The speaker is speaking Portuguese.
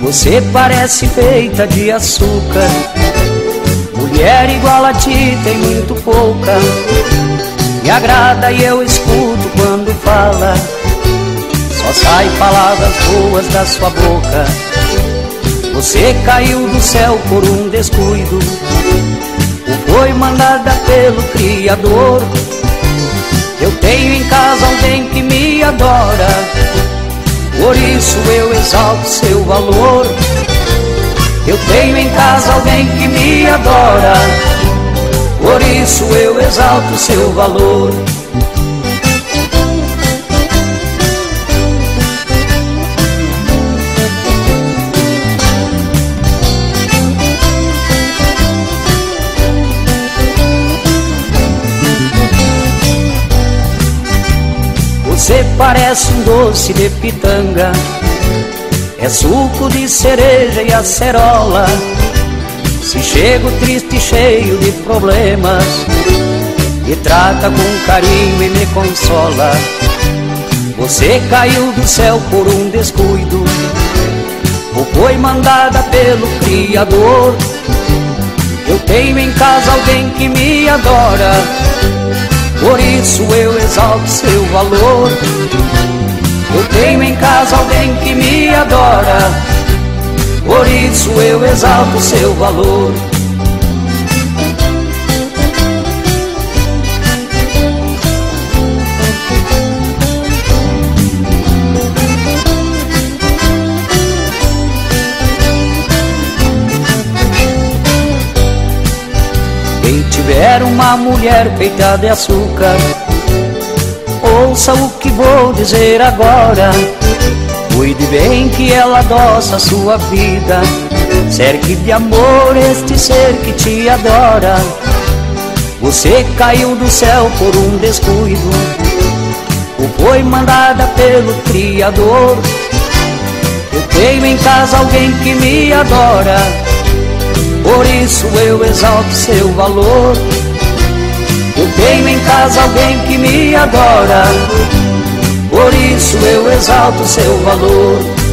Você parece feita de açúcar, mulher igual a ti tem muito pouca. Me agrada e eu escuto quando fala, só sai palavras boas da sua boca. Você caiu do céu por um descuido, ou foi mandada pelo Criador. Eu tenho em casa alguém que me adora, por isso eu exalto seu valor. Eu tenho em casa alguém que me adora, por isso eu exalto seu valor. Você parece um doce de pitanga, é suco de cereja e acerola. Se chego triste, cheio de problemas, me trata com carinho e me consola. Você caiu do céu por um descuido, ou foi mandada pelo Criador. Eu tenho em casa alguém que me adora, por isso eu exalto seu valor. Eu tenho em casa alguém que me adora, por isso eu exalto seu valor. Quem tiver uma mulher feita de açúcar, ouça o que vou dizer agora. Cuide bem que ela adoça a sua vida, cerque de amor este ser que te adora. Você caiu do céu por um descuido, ou foi mandada pelo Criador. Eu tenho em casa alguém que me adora, por isso eu exalto seu valor. Eu tenho em casa alguém que me adora, por isso eu exalto seu valor.